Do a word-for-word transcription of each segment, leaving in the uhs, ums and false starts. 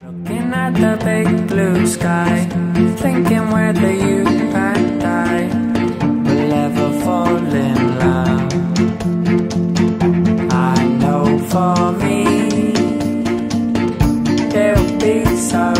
Looking at the big blue sky, thinking whether you and I will ever fall in love. I know for me it'll be so.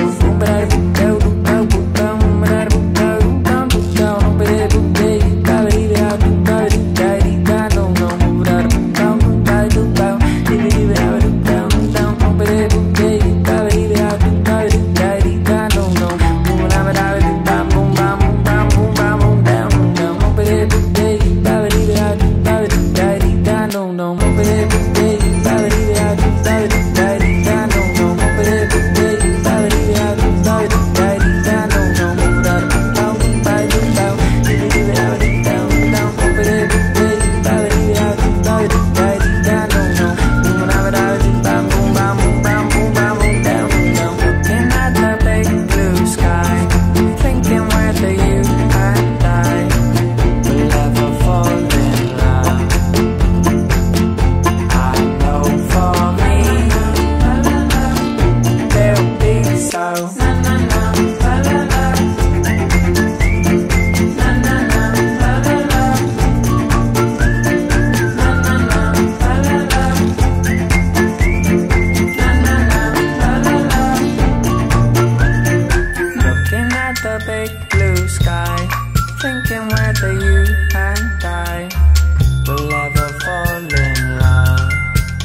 The big blue sky, thinking whether you and I will ever fall in love.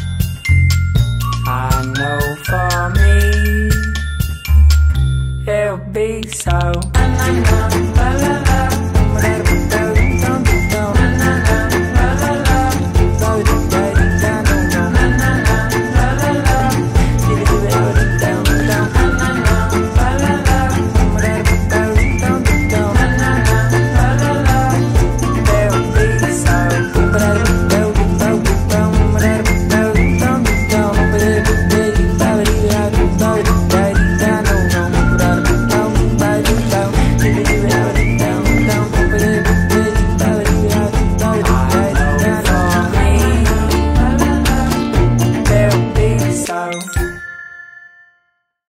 I know for me it'll be so.